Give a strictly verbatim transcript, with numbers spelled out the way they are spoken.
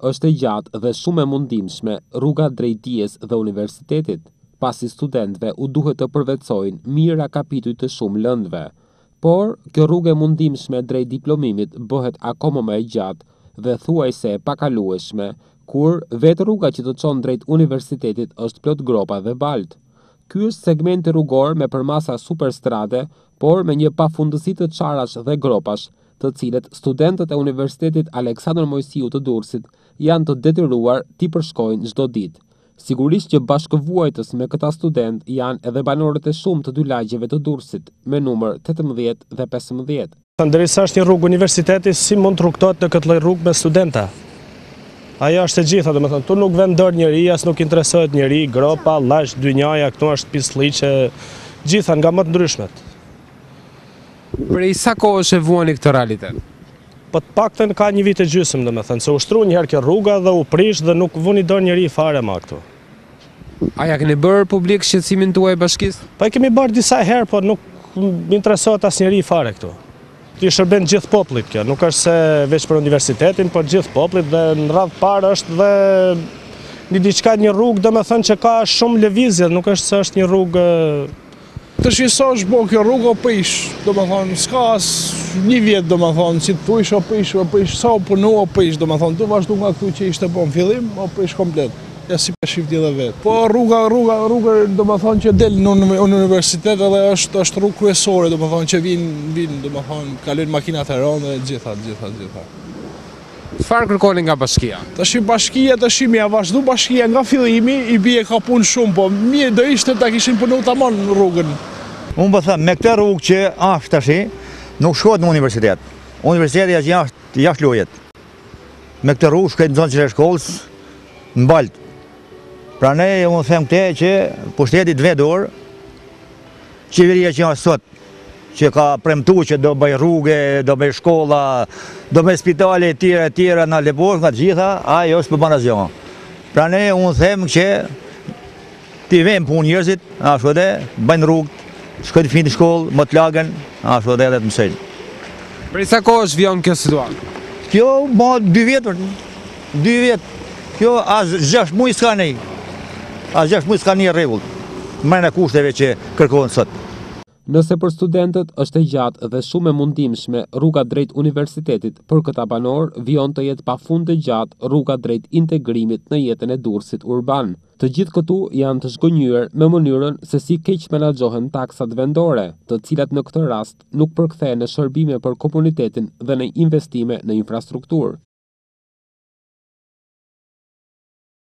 është e gjatë dhe shumë e mundimshme rruga drejt dijes dhe universitetit, pasi studentëve u duhet të përvetsojnë mira kapituj të shumë lëndëve. Por, kjo rrugë e mundimshme drejt diplomimit bëhet akoma më e gjatë dhe thuajse e pakalueshme, kur vetë rruga që të çon drejt universitetit është plot gropa dhe baltë. Ky është segmenti rrugor me përmasa superstrade, por me një pafundësi të çarash dhe gropash, të cilët studentët e Universitetit Aleksandër Mojsiu të Durrësit janë të detyruar t'i përshkojnë çdo ditë. Sigurisht që bashkëvuajtës me këta student janë edhe banorët e shumë të dy lagjeve të Durrësit, me numër tetëmbëdhjetë dhe pesëmbëdhjetë. Ndërsa është një rrugë universiteti, si mund të rrugtohet në këtë lloj rrugë me studenta? Ajo është e gjitha, dhe me thënë, tu nuk vend dorë njëri, as nuk interesohet njëri, gropa, lash, dynjaja, këtu është pisliqe, gjitha nga më të ndryshmet. Prej sa kohë është e vuani këtë realitet? Po të paktën ka një vit e gjysmë, dhe me thënë, se u shtru njëherë kjo rruga dhe u prish dhe nuk vuni dorë njëri fare ma këtu. A ja keni bërë publik shqetësimin tuaj bashkisë? Po e kemi bërë disa herë, po nuk më interesohet as njëri fare këtu. Ti shërben gjithë popullit kjo, nuk është se veç për universitetin, por gjithë popullit dhe në radhë parë është dhe një diçka një rrugë, dhe me thënë që ka shumë lëvizje, nuk është se është një rrugë. Të shisa është bo kjo rrugë o pëjsh, do me thonë, s'ka as një vjetë, do me thonë, si të pëjsh o pëjsh, o pëjsh, sa o punu o pëjsh, do me thonë, të vazhdu nga këtu që ishte po në fillim, o pëjsh komplet. Ja si për shifti dhe vetë. Po rruga, rruga, rruga, do më thonë që del në universitet edhe është, është rrugë kryesore, do më thonë që vinë, vinë, do më thonë, kalojnë makinat e rënë dhe gjitha, gjitha, gjitha. Çfarë kërkoni nga bashkia? Tash bashkia, tash mi ja vazhdu bashkia nga fillimi, i bie ka punë shumë, po mirë do ishte ta kishin punu tamam në rrugën. Unë po them, me këtë rrugë që është tash, nuk shkohet në universitet. Universiteti është jashtë, jashtë lojet. Me këtë rrugë shkohet në zonë që shkollës, në baltë. Pra ne, unë them këte që pushtetit vedor, qeveria që janë sot, që ka premtu që do bëj rrugë, do bëj shkolla, do bëj spitale e tjera e tjera në Lepos, nga të gjitha, ajo është për banazjon. Pra ne, unë them që ti vem punë njerëzit, ashtu edhe, bëjnë rrugë, shkojnë fëmijët në shkollë, më të lagën, ashtu edhe edhe të mësojnë. Prej sa kohë është vjen kjo situatë? Kjo, ma dy vjetër, dy vjetë. Kjo, as gjashtë muaj s'ka nej. As gjashtë muaj s'ka një rregull. Mërën e kushteve që kërkohen sot. Nëse për studentët është e gjatë dhe shumë e mundimshme rruga drejt universitetit, për këta banor vion të jetë pafund të gjatë rruga drejt integrimit në jetën e Durrësit urban. Të gjithë këtu janë të zgënjur me mënyrën se si keq menaxhohen taksat vendore, të cilat në këtë rast nuk përkthehen në shërbime për komunitetin dhe në investime në infrastrukturë.